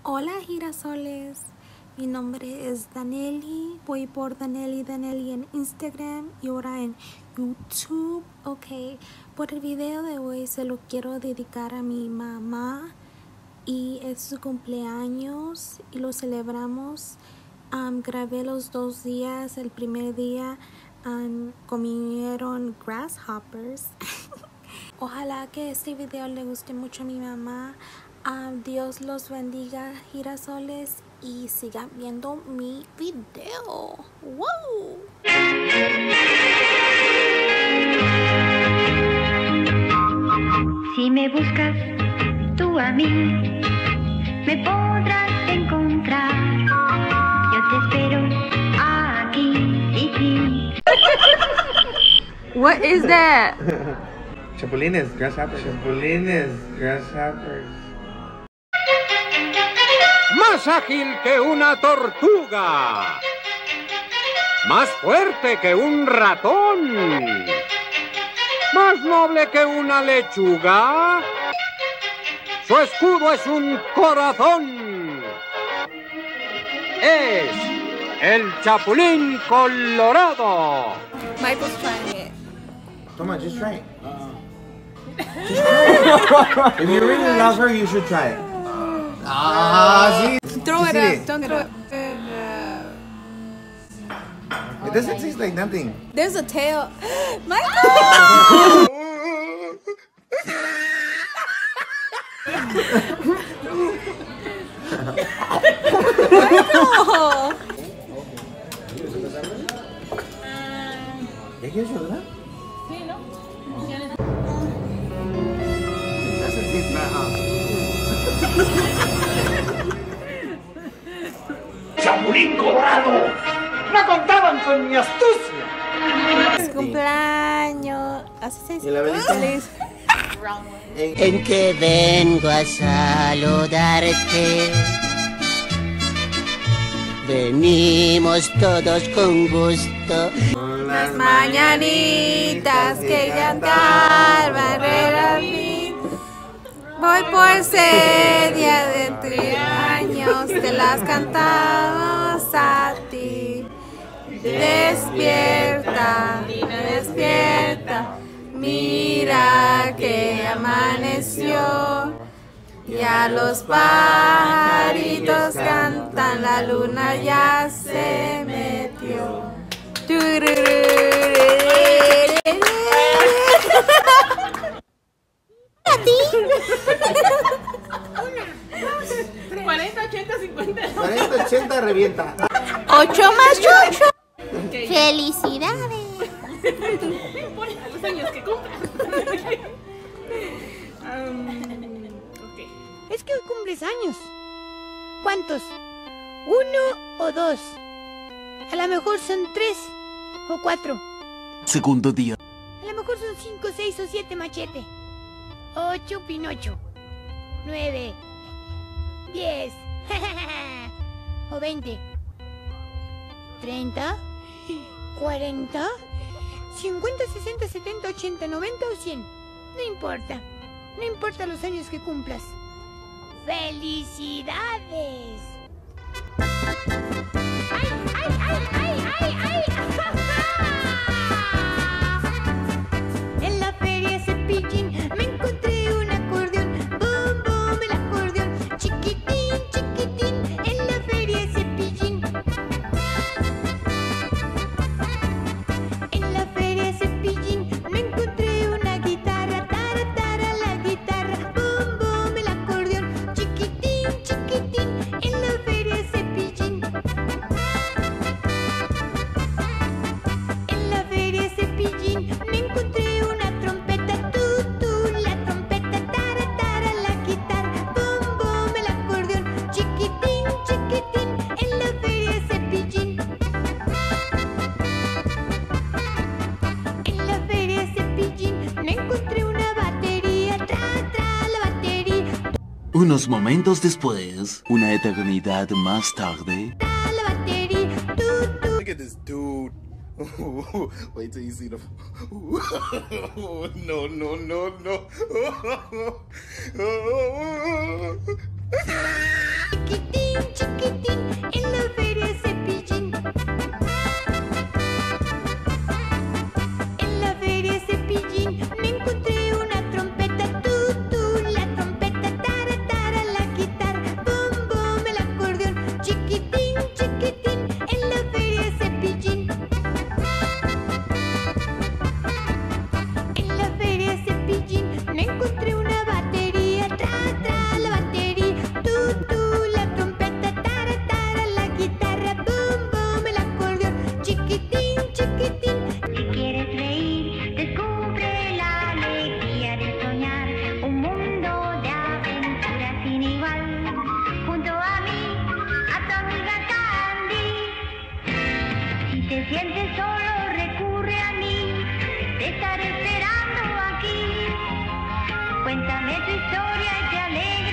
Hola girasoles, mi nombre es Daneli, voy por Daneli en Instagram y ahora en YouTube. Ok, por el video de hoy se lo quiero dedicar a mi mamá y es su cumpleaños y lo celebramos. Grabé los 2 días, el primer día comieron grasshoppers. Ojalá que este video le guste mucho a mi mamá. Dios los bendiga, girasoles, y sigan viendo mi video. ¡Wow! Si me buscas tú a mí, me podrás encontrar. Yo te espero aquí. What is that? Chapulines, grasshoppers. Chapulines, grasshoppers. Más ágil que una tortuga. Más fuerte que un ratón. Más noble que una lechuga. Su escudo es un corazón. Es el Chapulín Colorado. Michael's trying it. Come on, just try it. Just try it. If you really love her, you should try it. See? Throw it See? up. Don't throw it. It doesn't taste like nothing. There's a tail. Michael! Michael! ¿Ya quieres ayudar? Sí, ¿no? It doesn't taste bad, huh? ¡Chapulín Colorado! ¡No contaban con mi astucia! Cumpleaños. Así se dice. ¿Y la velita? Feliz. En que vengo a saludarte. Venimos todos con gusto. Las mañanitas que cantar barrera mí. Voy por ser día de 3 años, te las cantamos a ti. Despierta, despierta, mira que amaneció. Ya los pajaritos cantan, la luna ya se metió. ¿A ti? 40, 80, 50. 40, 80 revienta. 8 más 8. Okay. ¡Felicidades! No importa los años que cumplan. Okay. Es que hoy cumples años. ¿Cuántos? 1 o 2. A lo mejor son 3 o 4. Segundo día. A lo mejor son 5, 6 o 7 machete. 8 Pinocho. 9. 10. O 20. 30. 40. 50, 60, 70, 80, 90 o 100. No importa. No importa los años que cumplas. ¡Felicidades! ¡Ay, ay, ay, ay, ay, ay! En la feria Cepillín me encontré un acordeón. Boom, boom, el acordeón. Chiquitín, chiquitín. En la feria Cepillín. En la feria Cepillín me encontré una guitarra. Tara, tara, la guitarra. Boom, boom, el acordeón. Chiquitín, chiquitín. En la feria Cepillín. En la feria Cepillín me encontré una trompeta. Tú, tú, la trompeta. Tara, tara, la guitarra. Boom, boom, el acordeón. Chiquitín, chiquitín. En la feria Cepillín. En la feria Cepillín me encontré una batería. Tra, tra, la batería. Unos momentos después, una eternidad más tarde. Tra, la batería. Tú, tú. Look at this dude. Wait till you see the. No, no, no, no. sientes solo, recurre a mí. Te estaré esperando aquí. Cuéntame tu historia y te alegra.